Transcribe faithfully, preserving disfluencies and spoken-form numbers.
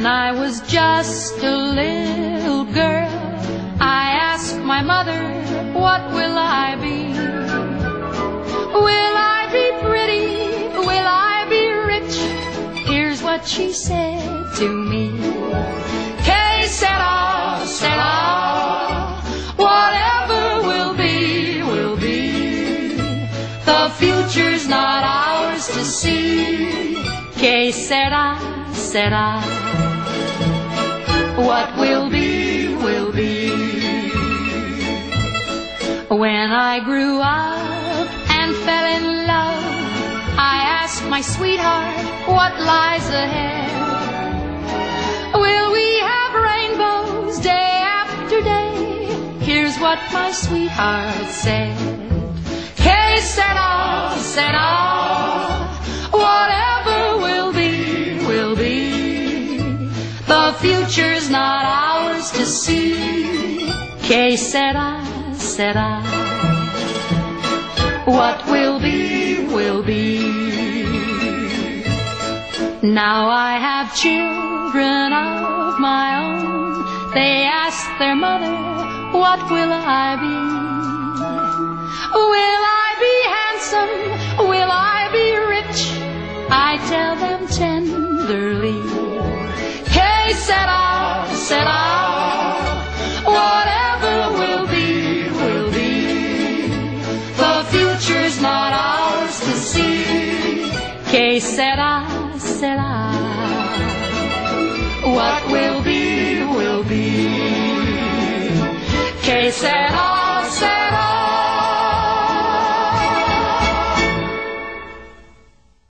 I was just a little girl, I asked my mother, what will I be? Will I be pretty? Will I be rich? Here's what she said to me. Que sera, sera, whatever will be, will be. The future's not ours to see. Que sera, sera, what will be, will be. When I grew up and fell in love, I asked my sweetheart, what lies ahead? Will we have rainbows day after day? Here's what my sweetheart said. Que sera, sera, whatever will be, will be. The future's not ours to see. Que sera, sera, what will be, will be. Now I have children of my own. They ask their mother, what will I be? Will I be handsome? Will I be rich? I tell them tenderly. Que sera, sera, whatever will be, will be. The future's not ours to see. Que sera, sera, what will be, will be. Que sera.